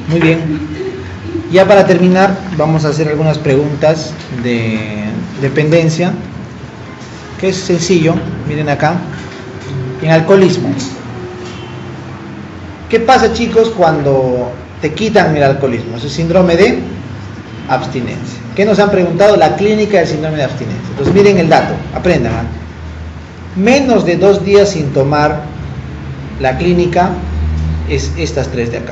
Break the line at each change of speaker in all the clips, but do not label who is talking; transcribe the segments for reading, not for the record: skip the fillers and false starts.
Muy bien. Ya para terminar, vamos a hacer algunas preguntas de dependencia, que es sencillo. Miren acá, en alcoholismo. ¿Qué pasa, chicos, cuando te quitan el alcoholismo? Es el síndrome de abstinencia. ¿Qué nos han preguntado? La clínica del síndrome de abstinencia. Entonces miren el dato, aprendan, ¿eh? Menos de 2 días sin tomar, la clínica es estas 3 de acá.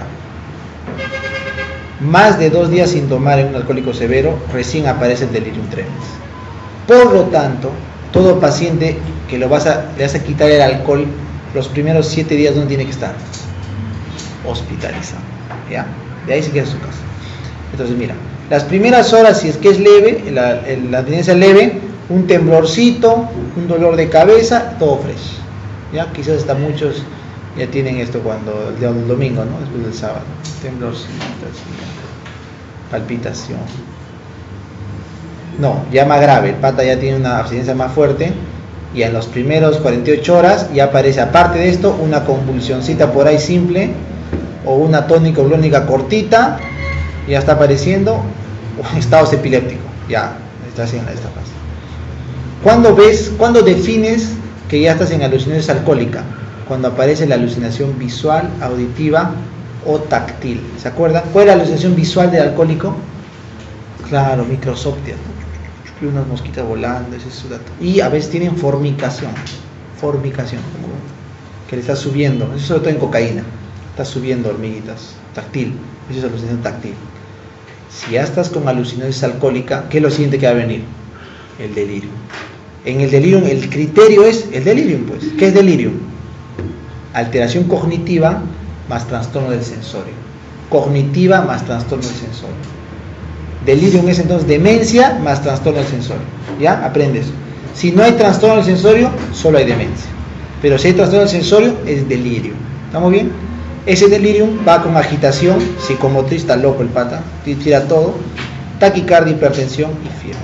Más de 2 días sin tomar en un alcohólico severo, recién aparece el delirium tremens. Por lo tanto, todo paciente que le vas a quitar el alcohol, los primeros 7 días, ¿dónde tiene que estar? Hospitalizado, ¿ya? De ahí se queda en su casa. Entonces mira, las primeras horas, si es que es leve, la abstinencia leve, un temblorcito, un dolor de cabeza, todo fresh, ¿ya? Quizás hasta muchos ya tienen esto cuando el domingo, ¿no? Después del sábado, temblorcito, palpitación. No, ya más grave, el pata ya tiene una abstinencia más fuerte, y en los primeros 48 horas ya aparece, aparte de esto, una convulsioncita por ahí simple, o una tónico-clónica cortita, ya está apareciendo un estado epiléptico, ya está haciendo esta fase. ¿Cuándo defines que ya estás en alucinación alcohólica? Cuando aparece la alucinación visual, auditiva o táctil. ¿Se acuerdan? ¿Cuál es la alucinación visual del alcohólico? Claro, microsoptia, unas mosquitas volando, ese es su dato. Y a veces tienen formicación, como que le está subiendo, eso sobre todo en cocaína, está subiendo hormiguitas, táctil, eso es alucinación táctil. Si ya estás con alucinación alcohólica, ¿qué es lo siguiente que va a venir? El delirium. En el delirium el criterio es el delirium, pues. ¿Qué es delirium? Alteración cognitiva más trastorno del sensorio. Cognitiva más trastorno del sensorio. Delirium es entonces demencia más trastorno del sensorio. ¿Ya? Aprendes. Si no hay trastorno del sensorio, solo hay demencia. Pero si hay trastorno del sensorio, es delirio. ¿Estamos bien? Ese delirium va con agitación psicomotriz, está loco el pata, tira todo, taquicardia, hipertensión y fiebre.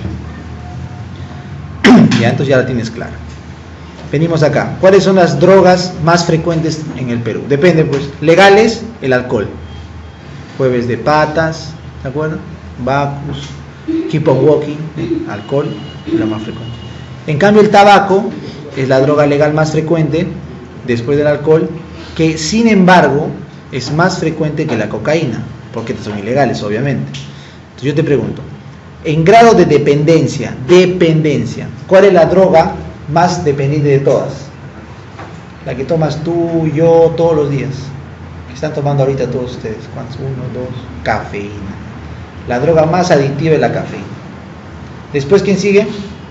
Ya, entonces ya la tienes clara. Venimos acá. ¿Cuáles son las drogas más frecuentes en el Perú? Depende, pues. Legales, el alcohol. Jueves de patas, ¿de acuerdo? Bacus, keep on walking, alcohol, la más frecuente. En cambio, el tabaco es la droga legal más frecuente después del alcohol, que sin embargo es más frecuente que la cocaína, porque son ilegales, obviamente. Entonces yo te pregunto, en grado de dependencia, ¿cuál es la droga más dependiente de todas? La que tomas tú, yo, todos los días. ¿Qué están tomando ahorita todos ustedes? ¿Cuántos? 1, 2, cafeína. La droga más adictiva es la cafeína. Después, ¿quién sigue?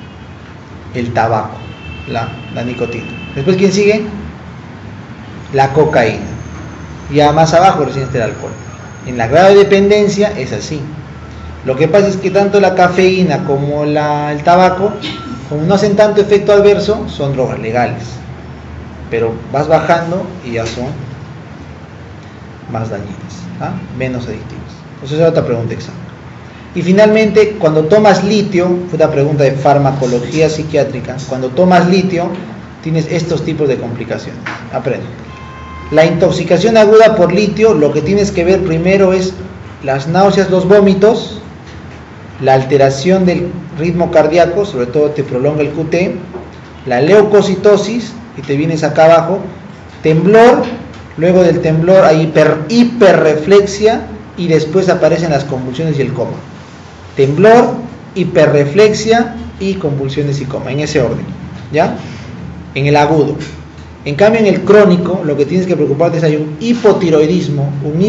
El tabaco, la nicotina. Después, ¿quién sigue? La cocaína. Ya más abajo recién está el alcohol. En la grado de dependencia es así. Lo que pasa es que tanto la cafeína como el tabaco, como no hacen tanto efecto adverso, son drogas legales. Pero vas bajando y ya son más dañinas, ¿ah? Menos adictivas. Entonces esa es otra pregunta examen. Y finalmente, cuando tomas litio, fue una pregunta de farmacología psiquiátrica, cuando tomas litio, tienes estos tipos de complicaciones. Aprende. La intoxicación aguda por litio, lo que tienes que ver primero es las náuseas, los vómitos, la alteración del ritmo cardíaco, sobre todo te prolonga el QT, la leucocitosis, y te vienes acá abajo, temblor, luego del temblor hay hiperreflexia, y después aparecen las convulsiones y el coma. Temblor, hiperreflexia y convulsiones y coma, en ese orden, ¿ya? En el agudo. En cambio, en el crónico, lo que tienes que preocuparte es hay un hipotiroidismo,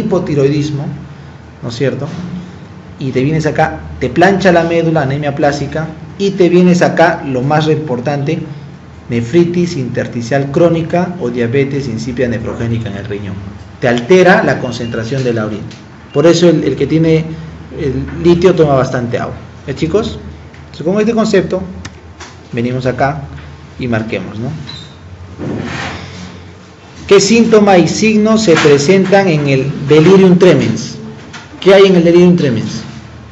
¿no es cierto? Y te vienes acá, te plancha la médula, anemia plástica, y te vienes acá, lo más importante, nefritis intersticial crónica o diabetes insípida nefrogénica en el riñón. Te altera la concentración de la orina. Por eso el que tiene el litio toma bastante agua. ¿Eh, chicos? Entonces, con este concepto, venimos acá y marquemos, ¿no? ¿Qué síntoma y signos se presentan en el delirium tremens? ¿Qué hay en el delirium tremens?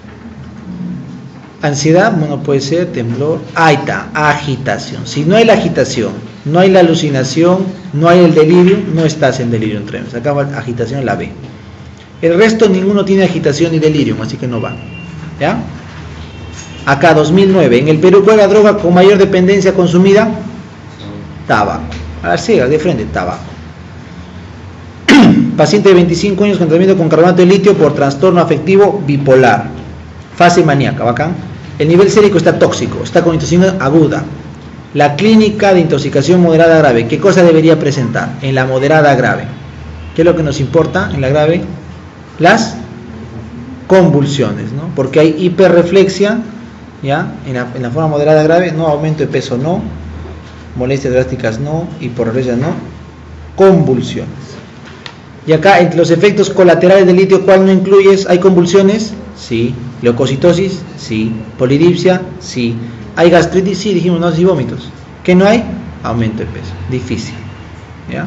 Ansiedad, bueno, puede ser, temblor, ahí está, agitación. Si no hay la agitación, no hay la alucinación, no hay el delirium, no estás en delirium tremens. Acá va agitación, la B. El resto ninguno tiene agitación ni delirium, así que no va. ¿Ya? Acá 2009, en el Perú, ¿cuál es la droga con mayor dependencia consumida? Tabaco. A la ciega, de frente, tabaco. Paciente de 25 años con tratamiento con carbonato de litio por trastorno afectivo bipolar. Fase maníaca, ¿bacán? El nivel sérico está tóxico, está con intoxicación aguda. La clínica de intoxicación moderada grave, ¿qué cosa debería presentar? En la moderada grave. ¿Qué es lo que nos importa en la grave? Las convulsiones, ¿no? Porque hay hiperreflexia, ¿ya? En la forma moderada grave, no, aumento de peso no, molestias drásticas no, hiperreflexia no, convulsiones. Y acá, entre los efectos colaterales del litio, ¿cuál no incluyes? ¿Hay convulsiones? Sí. ¿Leucocitosis? Sí. ¿Polidipsia? Sí. ¿Hay gastritis? Sí, dijimos, náuseas y vómitos. ¿Qué no hay? Aumento de peso. Difícil. ¿Ya?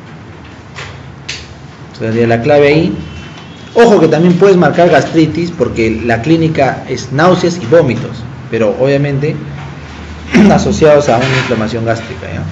Entonces, la clave ahí. Ojo que también puedes marcar gastritis porque la clínica es náuseas y vómitos, pero obviamente asociados a una inflamación gástrica, ¿ya?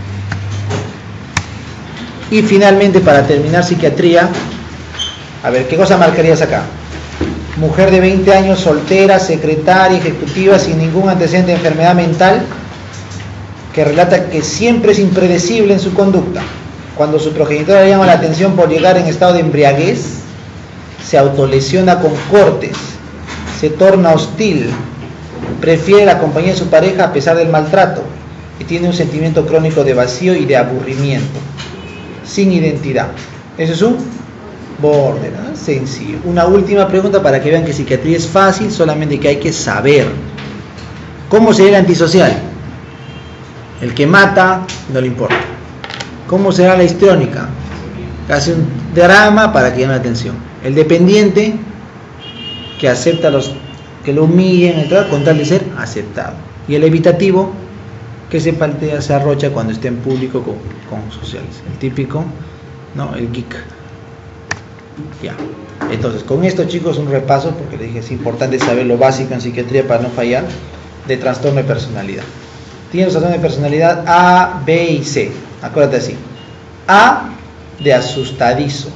Y finalmente, para terminar psiquiatría, a ver, ¿qué cosa marcarías acá? Mujer de 20 años, soltera, secretaria, ejecutiva, sin ningún antecedente de enfermedad mental, que relata que siempre es impredecible en su conducta. Cuando su progenitora le llama la atención por llegar en estado de embriaguez, se autolesiona con cortes, se torna hostil, prefiere la compañía de su pareja a pesar del maltrato y tiene un sentimiento crónico de vacío y de aburrimiento, sin identidad. Eso es un border, ¿no? Sencillo. Una última pregunta para que vean que psiquiatría es fácil, solamente que hay que saber. ¿Cómo será el antisocial? El que mata, no le importa. ¿Cómo será la histriónica? Hace un drama para que llame la atención. El dependiente, que acepta a los que lo humillen, con tal de ser aceptado. Y el evitativo, que se paltea, se arrocha cuando esté en público con sociales. El típico, ¿no? El geek. Ya. Entonces, con esto, chicos, un repaso, porque les dije es importante saber lo básico en psiquiatría para no fallar, de trastorno de personalidad. Tienes trastorno de personalidad A, B y C. Acuérdate así. A, de asustadizo.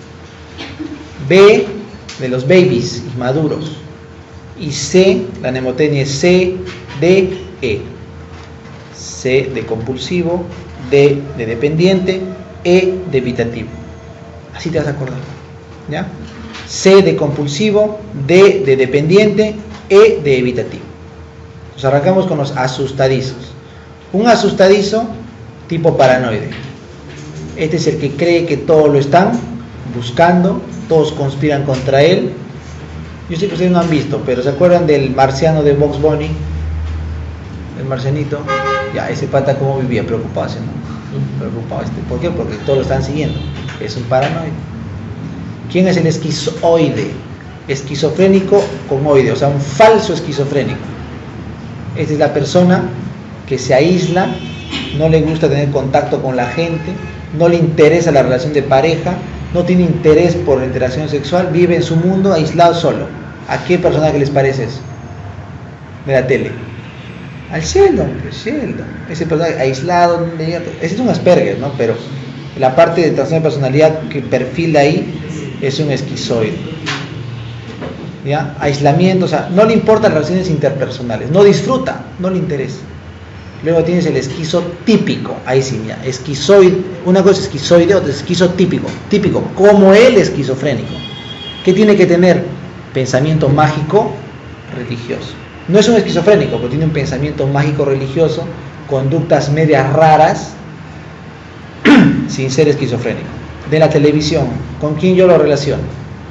B, de los babies inmaduros. Y C, la mnemotecnia es C, D, E. C de compulsivo, D de dependiente, E de evitativo. Así te vas a acordar, ¿ya? C de compulsivo, D de dependiente, E de evitativo. Nos arrancamos con los asustadizos. Un asustadizo tipo paranoide. Este es el que cree que todos lo están buscando, todos conspiran contra él. Yo sé que ustedes no han visto, pero ¿se acuerdan del marciano de Bugs Bunny? El marcianito. Ya, ese pata cómo vivía, preocupado, ¿no? Preocupado. ¿Por qué? Porque todos lo están siguiendo. Es un paranoide. ¿Quién es el esquizoide? Esquizofrénico con oide, o sea, un falso esquizofrénico. Esta es la persona que se aísla, no le gusta tener contacto con la gente, no le interesa la relación de pareja, no tiene interés por la interacción sexual, vive en su mundo aislado solo. ¿A qué personaje les parece eso? De la tele. Al Sheldon, Sheldon. Ese personaje aislado, ese es un Asperger, ¿no? Pero la parte de trastorno de personalidad que perfila ahí es un esquizoide. ¿Ya? Aislamiento, o sea, no le importan las relaciones interpersonales, no disfruta, no le interesa. Luego tienes el esquizotípico, ahí sí, mira, esquizoide, una cosa es esquizoide, otra es esquizotípico, típico, como el esquizofrénico. ¿Qué tiene que tener? Pensamiento mágico religioso. No es un esquizofrénico, pero tiene un pensamiento mágico religioso, conductas medias raras, sin ser esquizofrénico. De la televisión, ¿con quién yo lo relaciono?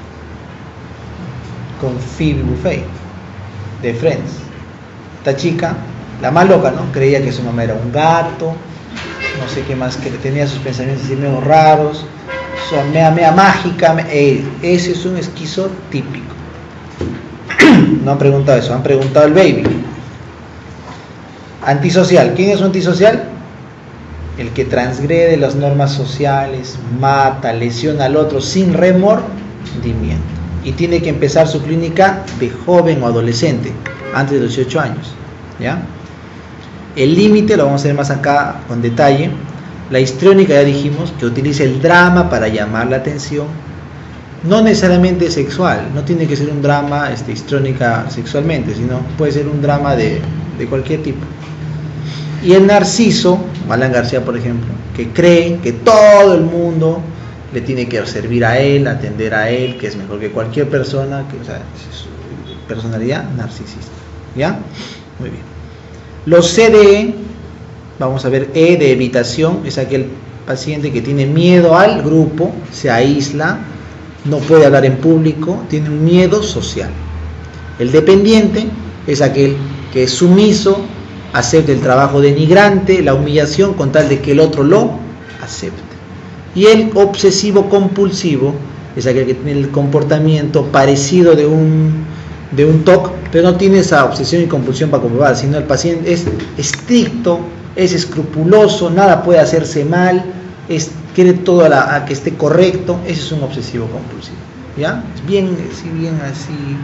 Con Phoebe Buffay, de Friends. Esta chica, la más loca, ¿no? Creía que su mamá era un gato, no sé qué más, que tenía sus pensamientos así medio raros, mea mágica. Ese es un esquizotípico. No han preguntado eso, han preguntado el baby. Antisocial. ¿Quién es un antisocial? El que transgrede las normas sociales, mata, lesiona al otro sin remordimiento. Y tiene que empezar su clínica de joven o adolescente, antes de los 18 años. ¿Ya? El límite lo vamos a ver más acá con detalle. La histriónica, ya dijimos, que utiliza el drama para llamar la atención. no necesariamente sexual, no tiene que ser un drama histrónica sexualmente, sino puede ser un drama de cualquier tipo. Y el narciso, Alan García por ejemplo, que cree que todo el mundo le tiene que servir a él, atender a él, que es mejor que cualquier persona, que, o sea, es su personalidad narcisista. ¿Ya? Muy bien. Los CDE, vamos a ver, E de evitación, es aquel paciente que tiene miedo al grupo, se aísla, no puede hablar en público, tiene un miedo social. El dependiente es aquel que es sumiso, acepta el trabajo denigrante, la humillación con tal de que el otro lo acepte. Y el obsesivo compulsivo es aquel que tiene el comportamiento parecido de un TOC, pero no tiene esa obsesión y compulsión para comprobar, sino el paciente es estricto, es escrupuloso, nada puede hacerse mal, quiere todo a que esté correcto. Ese es un obsesivo compulsivo, ¿ya? Es bien así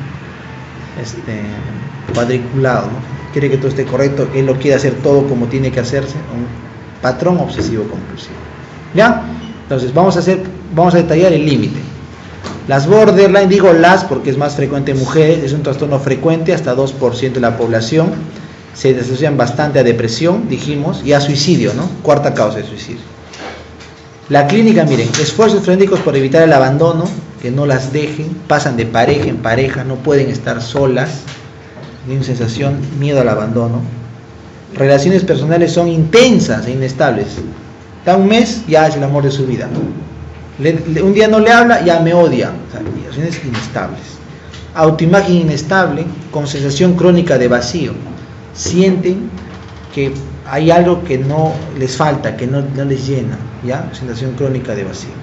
cuadriculado, ¿no? Quiere que todo esté correcto, él lo quiere hacer todo como tiene que hacerse, un patrón obsesivo compulsivo, ¿ya? Entonces vamos a detallar el límite. Las borderline, digo las porque es más frecuente en mujeres, es un trastorno frecuente, hasta 2% de la población, se asocian bastante a depresión, dijimos, y a suicidio, ¿no? Cuarta causa de suicidio. La clínica, miren, esfuerzos frenéticos por evitar el abandono, que no las dejen, pasan de pareja en pareja, no pueden estar solas, tienen sensación, miedo al abandono. Relaciones personales son intensas e inestables. Da un mes, ya es el amor de su vida. Un día no le habla, ya me odia. O sea, relaciones inestables. Autoimagen inestable, con sensación crónica de vacío. Sienten que hay algo que no les falta, que no les llena, ¿ya? Sensación crónica de vacío.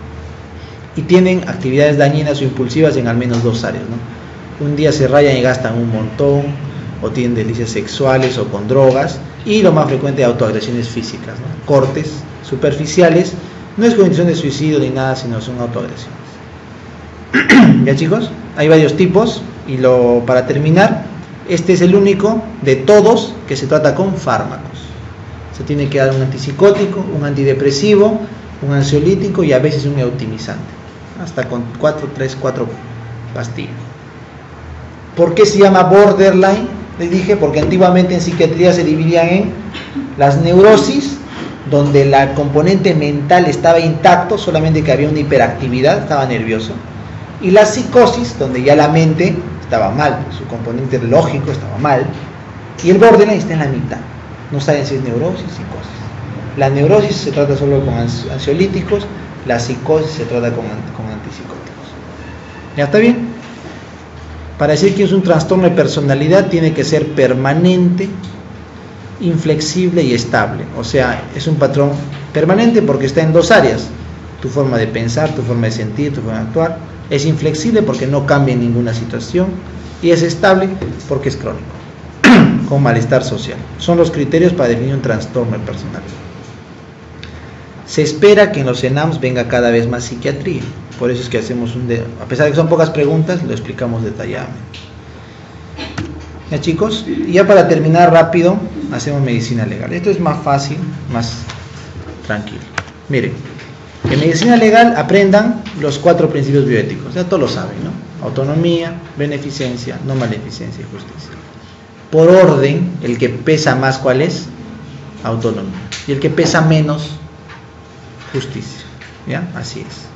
Y tienen actividades dañinas o impulsivas en al menos 2 áreas, ¿no? Un día se rayan y gastan un montón, o tienen delicias sexuales o con drogas, y lo más frecuente, autoagresiones físicas, ¿no? Cortes superficiales, no es condición de suicidio ni nada, sino son autoagresiones. ¿Ya, chicos? Hay varios tipos, y para terminar, este es el único de todos que se trata con fármacos. Se tiene que dar un antipsicótico, un antidepresivo, un ansiolítico y a veces un eutimizante, hasta con 4 pastillas. ¿Por qué se llama borderline? Les dije, porque antiguamente en psiquiatría se dividían en las neurosis, donde la componente mental estaba intacto, solamente que había una hiperactividad, estaba nervioso, y la psicosis, donde ya la mente estaba mal, su componente lógico estaba mal, y el borderline está en la mitad, no saben si es neurosis o psicosis. La neurosis se trata solo con ansiolíticos, la psicosis se trata con antipsicóticos. ¿Ya está bien? Para decir que es un trastorno de personalidad tiene que ser permanente, inflexible y estable. O sea, es un patrón permanente porque está en 2 áreas: tu forma de pensar, tu forma de sentir, tu forma de actuar. Es inflexible porque no cambia en ninguna situación, y es estable porque es crónico, con malestar social. Son los criterios para definir un trastorno de personalidad. Se espera que en los ENAMs venga cada vez más psiquiatría. Por eso es que hacemos a pesar de que son pocas preguntas, lo explicamos detalladamente. ¿Ya, chicos? Y ya para terminar rápido, hacemos medicina legal. Esto es más fácil, más tranquilo. Miren, en medicina legal aprendan los 4 principios bioéticos. Ya todos lo saben, ¿no? Autonomía, beneficencia, no maleficencia y justicia. Por orden, el que pesa más, ¿cuál es? Autonomía. Y el que pesa menos, justicia. ¿Ya? Así es.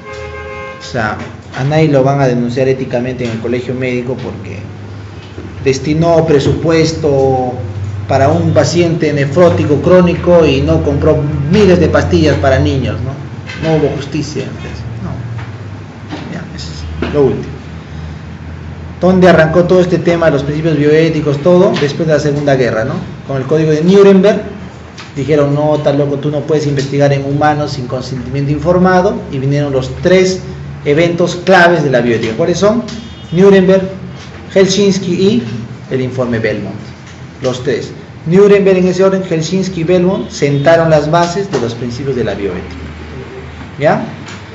O sea, a nadie lo van a denunciar éticamente en el colegio médico porque destinó presupuesto para un paciente nefrótico crónico y no compró miles de pastillas para niños, ¿no? No hubo justicia. No. Ya, eso es lo último. ¿Dónde arrancó todo este tema de los principios bioéticos, todo? Después de la Segunda Guerra, ¿no? Con el código de Nuremberg. Dijeron, no, tal loco, tú no puedes investigar en humanos sin consentimiento informado, y vinieron los 3 eventos claves de la bioética. ¿Cuáles son? Nuremberg, Helsinki y el informe Belmont. Los 3. Nuremberg en ese orden, Helsinki y Belmont sentaron las bases de los principios de la bioética. ¿Ya?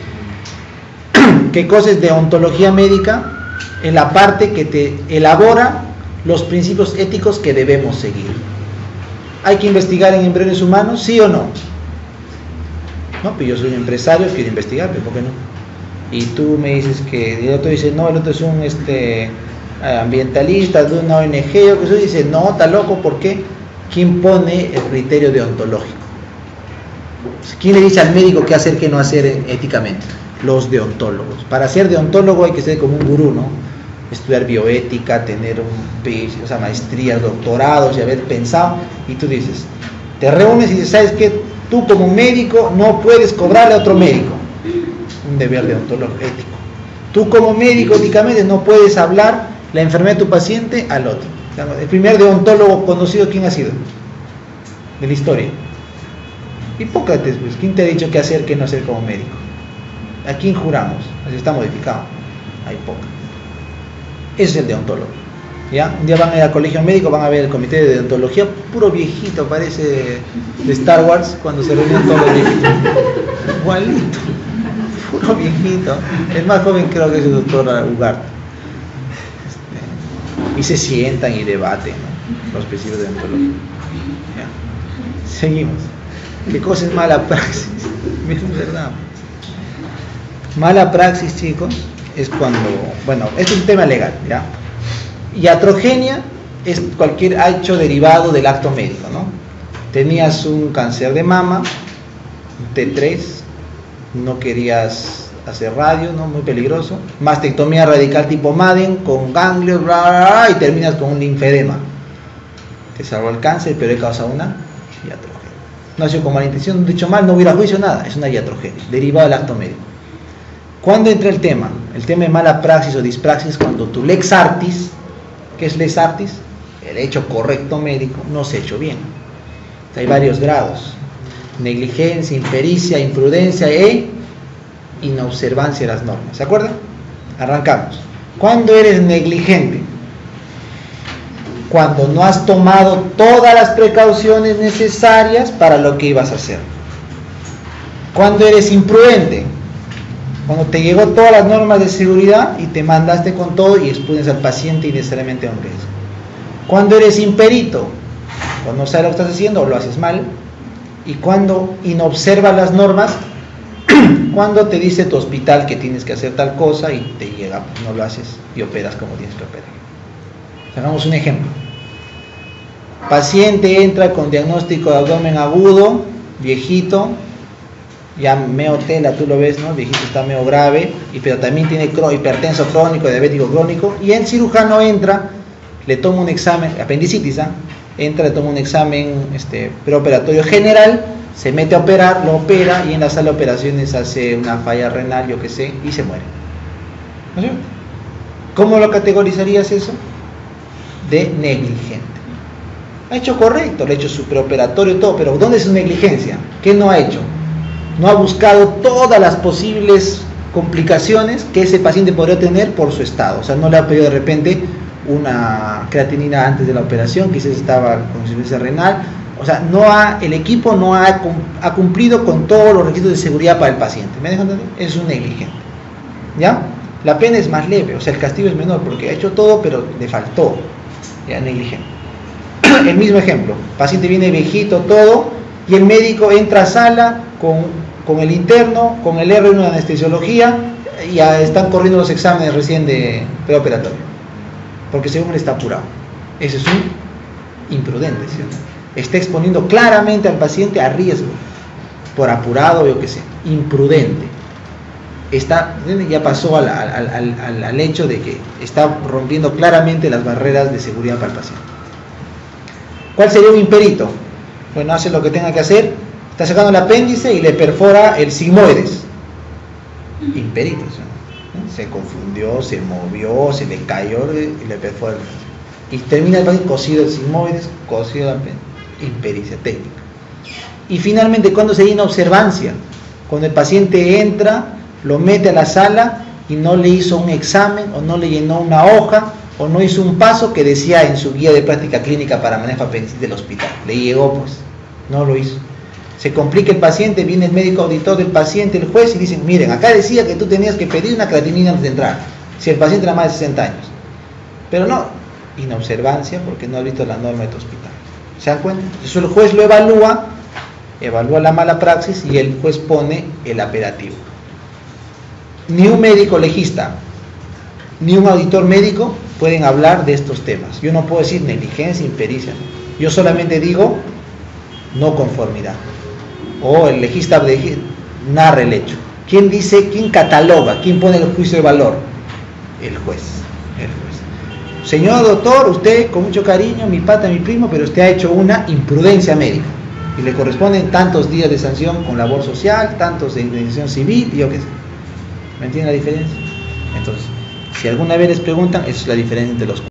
¿Qué cosa es deontología médica? En la parte que te elabora los principios éticos que debemos seguir. ¿Hay que investigar en embriones humanos? ¿Sí o no? No, pues yo soy un empresario, quiero investigar, pero ¿por qué no? y tú me dices que el otro dice no, el otro es un ambientalista de una ONG, o que eso dice no, está loco, ¿por qué? ¿Quién pone el criterio deontológico? ¿Quién le dice al médico qué hacer, qué no hacer éticamente? Los deontólogos. Para ser deontólogo hay que ser como un gurú, ¿no? Estudiar bioética, tener maestrías, doctorados y haber pensado. Y tú dices, te reúnes y dices, ¿sabes qué? Tú como médico no puedes cobrarle a otro médico. Un deber deontológico, ético. Tú como médico éticamente no puedes hablar la enfermedad de tu paciente al otro. El primer deontólogo conocido, ¿quién ha sido? De la historia. Hipócrates, pues. ¿Quién te ha dicho qué hacer, qué no hacer como médico? ¿A quién juramos? Así está modificado. A Hipócrates. Ese es el deontólogo. ¿Ya? Un día van a ir al colegio médico, van a ver el comité de deontología, puro viejito, parece de Star Wars, cuando se reunían todos los viejitos. Igualito. Puro viejito. El más joven creo que es el doctor Ugarte. Y se sientan y debaten, ¿no? Los principios de deontología. ¿Ya? Seguimos. ¿Qué cosa es mala praxis? Es verdad. Mala praxis, chicos, es cuando, este es un tema legal, ¿ya? Iatrogenia es cualquier hecho derivado del acto médico, ¿no? Tenías un cáncer de mama, T3, no querías hacer radio, ¿no? Muy peligroso. Mastectomía radical tipo Madden, con ganglios, y terminas con un linfedema. Te salvó el cáncer, pero he causado una iatrogenia. No ha sido con mala intención, dicho mal, no hubiera juicio, nada, es una iatrogenia, derivada del acto médico. ¿Cuándo entra el tema? El tema de mala praxis o dispraxis, cuando tu lex artis, ¿qué es lex artis? El hecho correcto médico no se ha hecho bien. Hay varios grados: negligencia, impericia, imprudencia e inobservancia de las normas. ¿Se acuerdan? Arrancamos. ¿Cuándo eres negligente? Cuando no has tomado todas las precauciones necesarias para lo que ibas a hacer. ¿Cuándo eres imprudente? Cuando te llegó todas las normas de seguridad y te mandaste con todo y expones al paciente innecesariamente a un riesgo. ¿Cuándo eres imperito? Cuando no sabes lo que estás haciendo o lo haces mal. Y cuando inobservas las normas, cuando te dice tu hospital que tienes que hacer tal cosa y te llega, pues no lo haces y operas como tienes que operar. Hagamos un ejemplo. Paciente entra con diagnóstico de abdomen agudo, viejito, ya meo tela, tú lo ves, ¿no? El viejito está medio grave, pero también tiene hipertenso crónico, diabético crónico, y el cirujano entra, le toma un examen, apendicitis, entra, le toma un examen preoperatorio general, se mete a operar, lo opera, y en la sala de operaciones hace una falla renal, yo qué sé, y se muere. ¿No es cierto? ¿Cómo lo categorizarías eso? De negligente. Ha hecho correcto, le ha hecho su preoperatorio y todo, pero ¿dónde es su negligencia? ¿Qué no ha hecho? No ha buscado todas las posibles complicaciones que ese paciente podría tener por su estado. O sea, no le ha pedido de repente una creatinina antes de la operación, quizás estaba con insuficiencia renal. O sea, el equipo no ha cumplido con todos los requisitos de seguridad para el paciente. ¿Me dejan entender? Es un negligente. ¿Ya? La pena es más leve, o sea, el castigo es menor porque ha hecho todo, pero le faltó. Ya, negligente. El mismo ejemplo, paciente viene viejito, todo, y el médico entra a sala con el interno, con el R1 de anestesiología, y ya están corriendo los exámenes recién de preoperatorio, porque según él está apurado. Ese es un imprudente, ¿cierto? Está exponiendo claramente al paciente a riesgo, por apurado, yo qué sé, imprudente. Ya pasó al hecho de que está rompiendo claramente las barreras de seguridad para el paciente. ¿Cuál sería un imperito? Bueno, hace lo que tenga que hacer, está sacando el apéndice y le perfora el sigmoides. Imperito, ¿no? Se confundió, se movió, se le cayó y le perfora y termina el paciente cosido el sigmoides, cosido el apéndice. Impericia técnica. Y finalmente, ¿cuándo sería inobservancia? Cuando el paciente entra, lo mete a la sala y no le hizo un examen o no le llenó una hoja o no hizo un paso que decía en su guía de práctica clínica para manejo apendicitis del hospital. Le llegó, pues, no lo hizo. Se complica el paciente, viene el médico auditor del paciente, el juez, y dicen, miren, acá decía que tú tenías que pedir una creatinina antes de entrar, si el paciente era más de 60 años. Pero no, inobservancia porque no ha visto la norma de tu hospital. ¿Se dan cuenta? Entonces el juez lo evalúa la mala praxis y el juez pone el apelativo. Ni un médico legista, ni un auditor médico pueden hablar de estos temas. Yo no puedo decir negligencia, impericia. Yo solamente digo no conformidad. O el legista narra el hecho. ¿Quién dice, quién cataloga, quién pone el juicio de valor? El juez. El juez. Señor doctor, usted con mucho cariño, mi pata, mi primo, pero usted ha hecho una imprudencia médica y le corresponden tantos días de sanción con labor social, tantos de indemnización civil y yo qué sé. ¿Me entienden la diferencia? Entonces, si alguna vez les preguntan, esa es la diferencia entre los